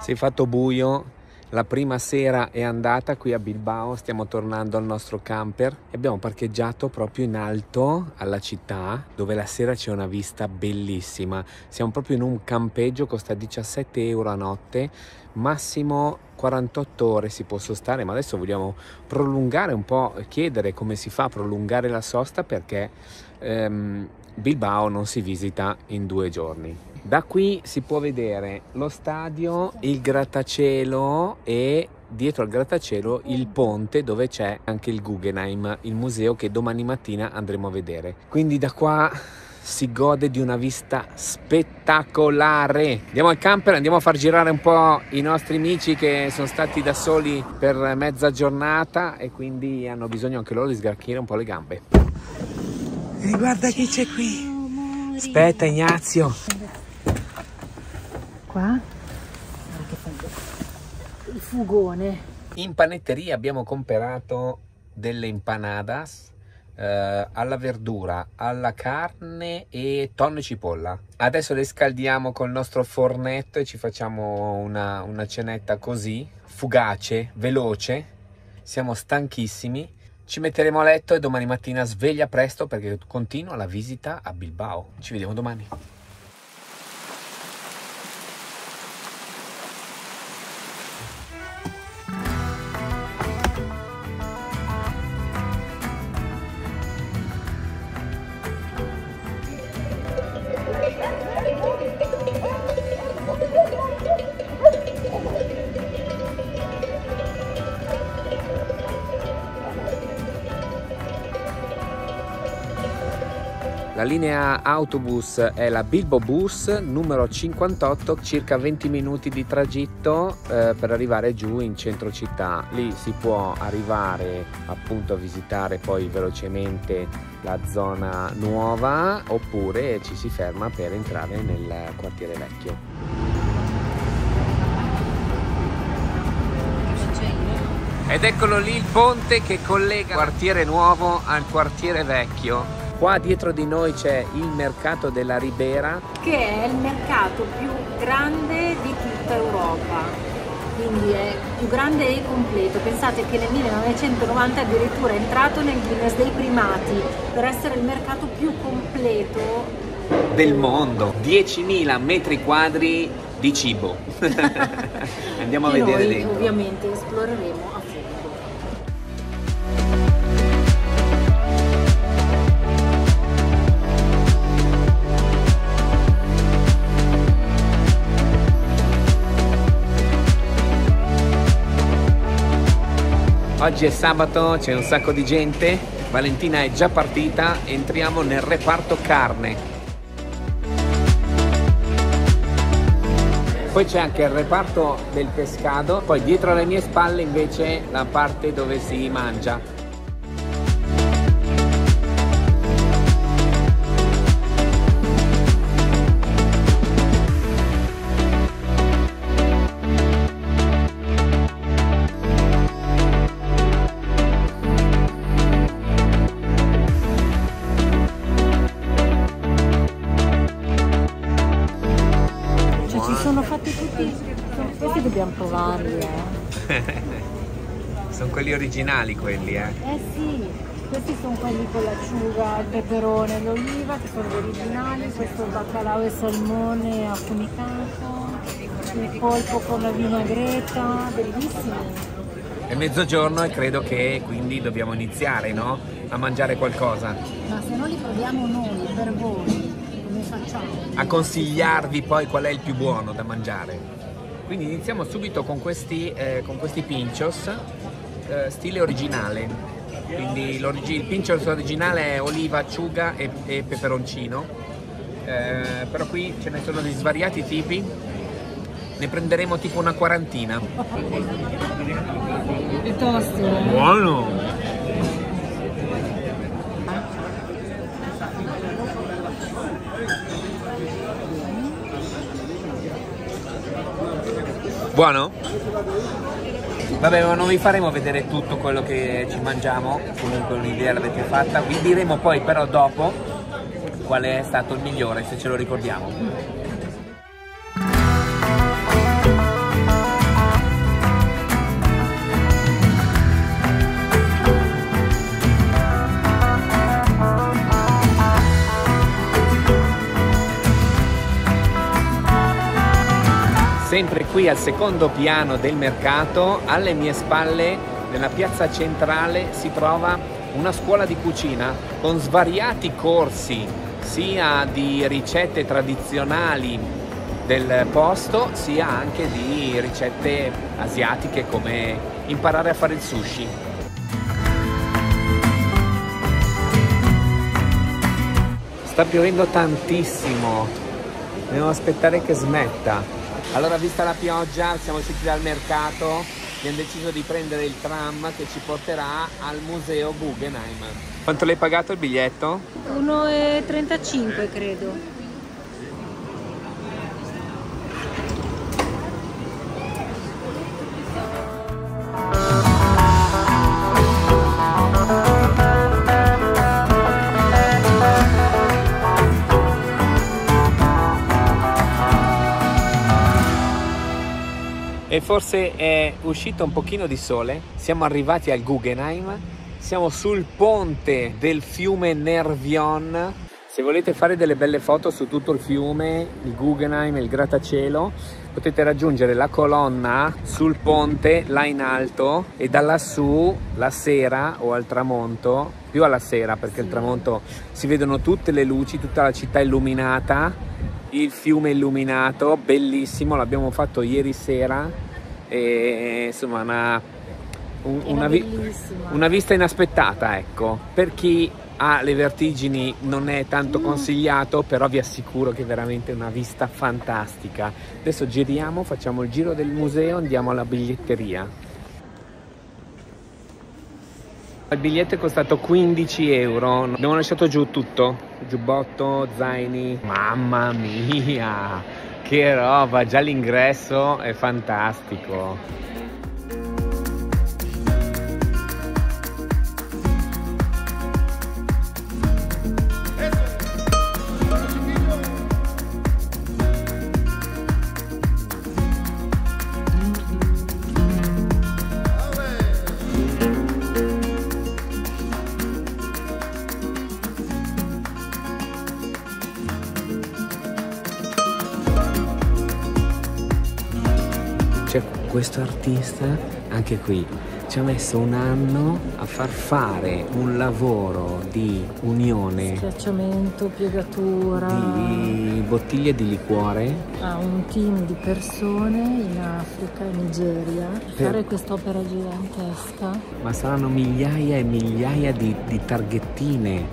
Si è fatto buio, la prima sera è andata qui a Bilbao, stiamo tornando al nostro camper e abbiamo parcheggiato proprio in alto alla città, dove la sera c'è una vista bellissima. Siamo proprio in un campeggio, costa 17 euro a notte, massimo 48 ore si può sostare, ma adesso vogliamo prolungare un po', chiedere come si fa a prolungare la sosta, perché Bilbao non si visita in 2 giorni. Da qui si può vedere lo stadio, il grattacielo e dietro al grattacielo il ponte dove c'è anche il Guggenheim, il museo che domani mattina andremo a vedere. Quindi da qua si gode di una vista spettacolare. Andiamo al camper, andiamo a far girare un po' i nostri amici che sono stati da soli per mezza giornata e quindi hanno bisogno anche loro di sgranchire un po' le gambe. E guarda chi c'è qui. Aspetta Ignazio. Qua? Il fugone. In panetteria abbiamo comprato delle empanadas alla verdura, alla carne e tonno e cipolla. Adesso le scaldiamo col nostro fornetto e ci facciamo una cenetta così, fugace, veloce. Siamo stanchissimi, ci metteremo a letto e domani mattina sveglia presto perché continua la visita a Bilbao. Ci vediamo domani. La linea autobus è la Bilbo Bus numero 58, circa 20 minuti di tragitto per arrivare giù in centro città. Lì si può arrivare appunto a visitare poi velocemente la zona nuova oppure ci si ferma per entrare nel quartiere vecchio. Ed eccolo lì il ponte che collega il quartiere nuovo al quartiere vecchio. Qua dietro di noi c'è il mercato della Ribera, che è il mercato più grande di tutta Europa, quindi è più grande e completo. Pensate che nel 1990 addirittura è entrato nel Guinness dei primati per essere il mercato più completo del mondo. 10.000 metri quadri di cibo. Andiamo a vedere noi, dentro. Ovviamente esploreremo a fondo. Oggi è sabato, c'è un sacco di gente, Valentina è già partita, entriamo nel reparto carne. Poi c'è anche il reparto del pescato, poi dietro alle mie spalle invece la parte dove si mangia. Questi dobbiamo provarli, Sono quelli originali quelli, sì, questi sono quelli con l'acciuga, il peperone e l'oliva, che sono gli originali. Questo baccalà e salmone affumicato, il polpo con la vinagreta, bellissimi. È mezzogiorno e credo che quindi dobbiamo iniziare, no? A mangiare qualcosa. Ma se non li proviamo noi per voi, come facciamo? A consigliarvi poi qual è il più buono da mangiare. Quindi iniziamo subito con questi pinchos, stile originale. Quindi il pinchos originale è oliva, acciuga e peperoncino. Però qui ce ne sono di svariati tipi. Ne prenderemo tipo una 40. Piuttosto. Buono! Buono? Vabbè, ma non vi faremo vedere tutto quello che ci mangiamo, comunque un'idea l'avete fatta, vi diremo poi però dopo qual è stato il migliore, se ce lo ricordiamo. sempre qui al secondo piano del mercato. Alle mie spalle, nella piazza centrale, si trova una scuola di cucina con svariati corsi, sia di ricette tradizionali del posto, sia anche di ricette asiatiche, come imparare a fare il sushi. Sta piovendo tantissimo, dobbiamo aspettare che smetta. Allora, vista la pioggia, siamo usciti dal mercato, abbiamo deciso di prendere il tram che ci porterà al museo Guggenheim. Quanto l'hai pagato il biglietto? 1,35 credo. E forse è uscito un pochino di sole. Siamo arrivati al Guggenheim, siamo sul ponte del fiume Nervion. Se volete fare delle belle foto su tutto il fiume, il Guggenheim, il grattacielo, potete raggiungere la colonna sul ponte là in alto, e da lassù la sera o al tramonto, più alla sera perché il tramonto si vedono tutte le luci, tutta la città illuminata, il fiume illuminato, bellissimo. L'abbiamo fatto ieri sera e insomma una vista inaspettata, ecco. Per chi ha le vertigini non è tanto consigliato, però vi assicuro che è veramente una vista fantastica. Adesso giriamo, facciamo il giro del museo, andiamo alla biglietteria. Il biglietto è costato 15 euro, abbiamo lasciato giù tutto, giubbotto, zaini, mamma mia, che roba, già l'ingresso è fantastico. C'è questo artista, anche qui, ci ha messo un anno a far fare un lavoro di unione, Schiacciamento, piegatura, di bottiglie di liquore. ha un team di persone in Africa, in Nigeria, per fare quest'opera gigantesca. Ma saranno migliaia e migliaia di targhettine.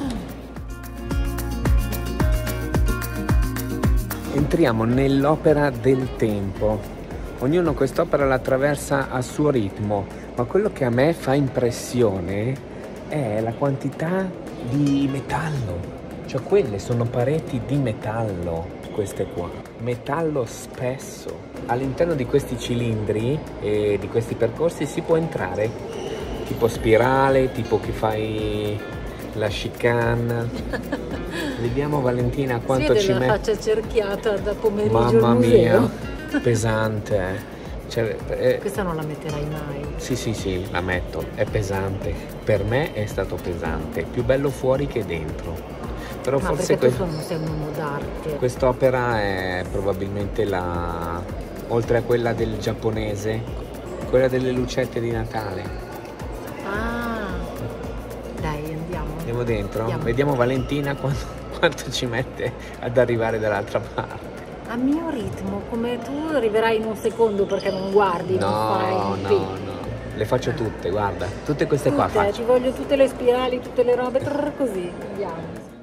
Entriamo nell'opera del tempo. Ognuno quest'opera la attraversa a suo ritmo, ma quello che a me fa impressione è la quantità di metallo. Cioè, quelle sono pareti di metallo, queste qua. Metallo spesso. All'interno di questi cilindri e di questi percorsi si può entrare, tipo spirale, tipo che fai la chicane. Vediamo, Valentina, quanto ci mette. La faccia cerchiata da pomeriggio. Mamma mia, pesante. Cioè, questa non la metterai mai. Sì, la metto, è pesante. Per me è stato pesante, più bello fuori che dentro. Però ma forse perché tu non sei un uomo d'arte. Quest'opera è probabilmente oltre a quella del giapponese, quella delle lucette di Natale. Ah, dai, andiamo dentro? Andiamo. Vediamo, Valentina, quanto ci mette ad arrivare dall'altra parte. A mio ritmo, come tu arriverai in un secondo perché non guardi, non fai no, le faccio tutte, guarda, tutte queste qua faccio. Ti voglio tutte le spirali, tutte le robe, così, andiamo.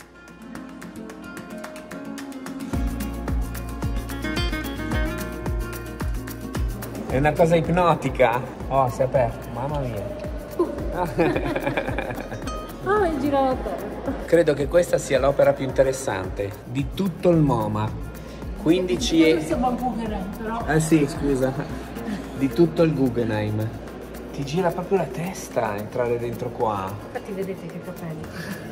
È una cosa ipnotica. Oh, si è aperto, mamma mia. Mi gira la testa. Credo che questa sia l'opera più interessante di tutto il MoMA. 15 e... siamo al Guggenheim, però. Ah sì, scusa. Di tutto il Guggenheim. Ti gira proprio la testa entrare dentro qua. Infatti vedete che capelli.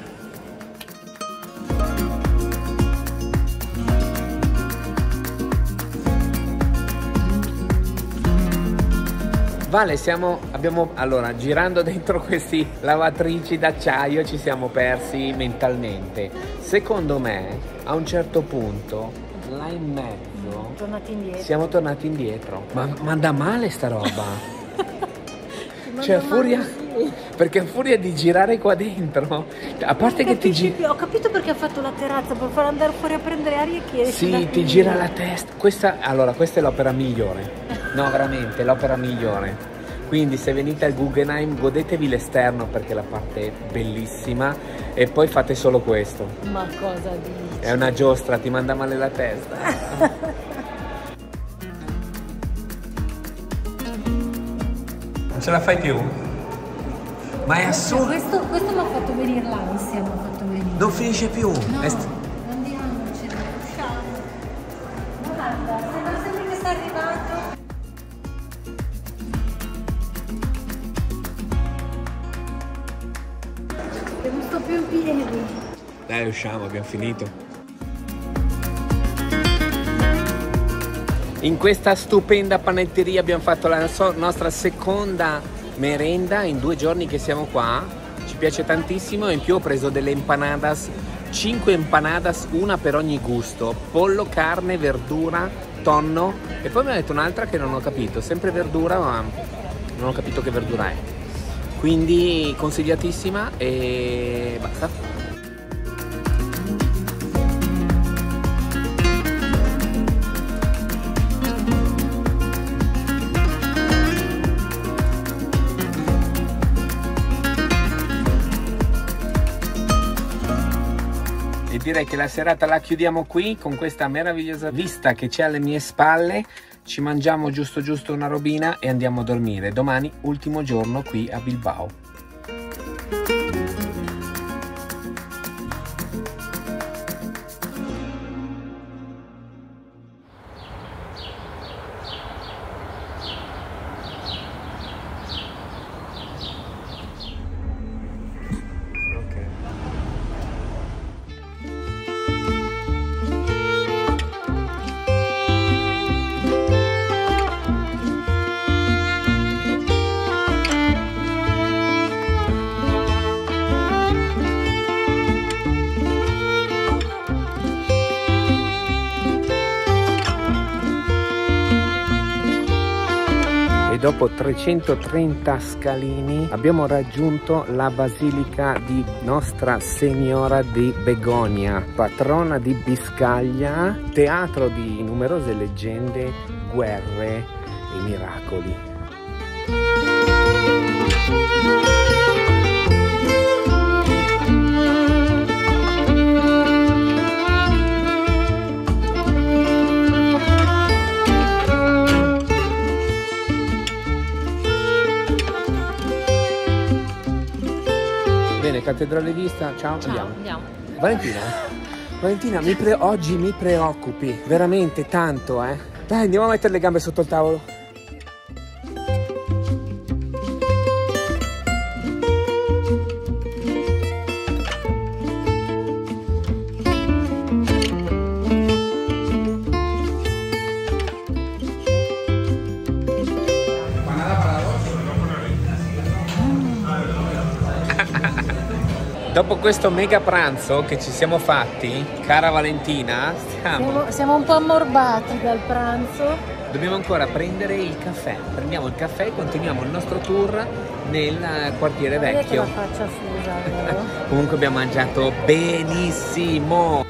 Vale, allora, girando dentro questi lavatrici d'acciaio ci siamo persi mentalmente. Secondo me, a un certo punto, là in mezzo. Tornati indietro. Siamo tornati indietro. Ma manda male sta roba. Cioè, furia, perché furia di girare qua dentro. A parte che ti gira. Ho capito perché ha fatto la terrazza, per far andare fuori a prendere aria che esce. Sì, ti gira la testa. Questa è l'opera migliore. No, veramente, l'opera migliore. Quindi se venite al Guggenheim godetevi l'esterno perché la parte è bellissima e poi fate solo questo. Ma cosa dici? È una giostra, ti manda male la testa. Non ce la fai più? Ma è assurdo. Questo mi ha fatto venire l'ansia, mi ha fatto venire. Non finisce più. No, andiamocene, usciamo. Guarda, sembra sempre che sta arrivando. E non sto più in piedi. Dai, usciamo, abbiamo finito. In questa stupenda panetteria abbiamo fatto la nostra seconda merenda in 2 giorni che siamo qua. Ci piace tantissimo e in più ho preso delle empanadas, 5 empanadas, una per ogni gusto. Pollo, carne, verdura, tonno e poi mi ha detto un'altra che non ho capito, sempre verdura ma non ho capito che verdura è. Quindi consigliatissima e basta. E direi che la serata la chiudiamo qui con questa meravigliosa vista che c'è alle mie spalle. Ci mangiamo giusto una robina e andiamo a dormire. Domani ultimo giorno qui a Bilbao. E dopo 330 scalini abbiamo raggiunto la basilica di Nostra Signora di Begonia, patrona di Biscaglia, teatro di numerose leggende, guerre e miracoli. Bene, cattedrale vista, ciao, andiamo. Valentina, oggi mi preoccupi veramente tanto, eh. Dai, andiamo a mettere le gambe sotto il tavolo. Dopo questo mega pranzo che ci siamo fatti, cara Valentina, siamo un po' ammorbati dal pranzo. Dobbiamo ancora prendere il caffè. Prendiamo il caffè e continuiamo il nostro tour nel quartiere vecchio. La faccia fusa, vero? Comunque abbiamo mangiato benissimo.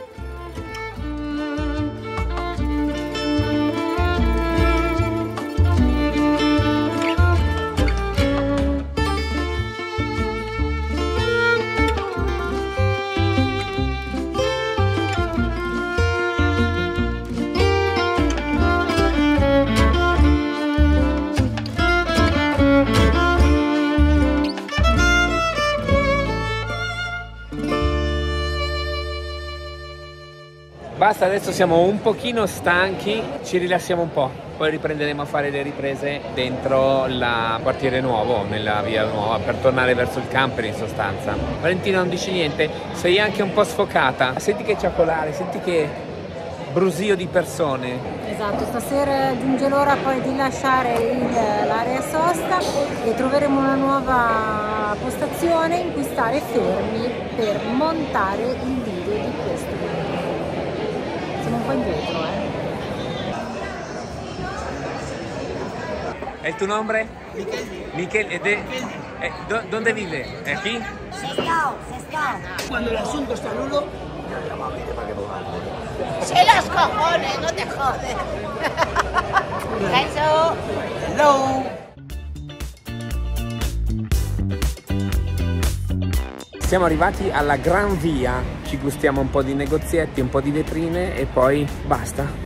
Basta, adesso siamo un pochino stanchi, ci rilassiamo un po', poi riprenderemo a fare le riprese dentro il quartiere nuovo, nella via nuova, per tornare verso il camper in sostanza. Valentina, non dici niente? Sei anche un po' sfocata? Senti che ciacolare, senti che brusio di persone. Esatto, stasera giunge l'ora poi di lasciare l'area sosta e troveremo una nuova postazione in cui stare fermi per montare il video di questo video. Siamo po' indietro, ¿Es tu nombre? Miquel. ¿Dónde vive? ¿Aquí? Sestao. Cuando el asunto está nulo, ¡Se los cojones! ¡No te jodes! Eso. hello. Siamo arrivati alla Gran Via, ci gustiamo un po' di negozietti, un po' di vetrine e poi basta.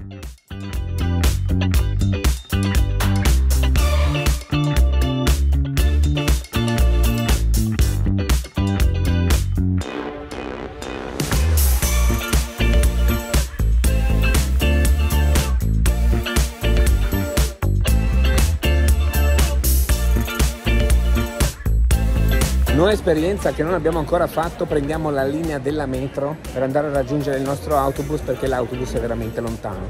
Nuova esperienza che non abbiamo ancora fatto, prendiamo la linea della metro per andare a raggiungere il nostro autobus perché l'autobus è veramente lontano.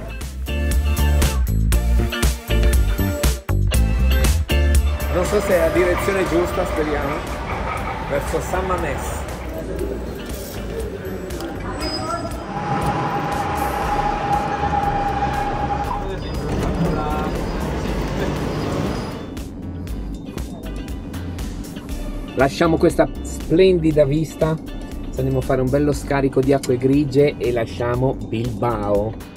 Non so se è la direzione giusta, speriamo, verso San Mamés. Lasciamo questa splendida vista, andiamo a fare un bello scarico di acque grigie e lasciamo Bilbao.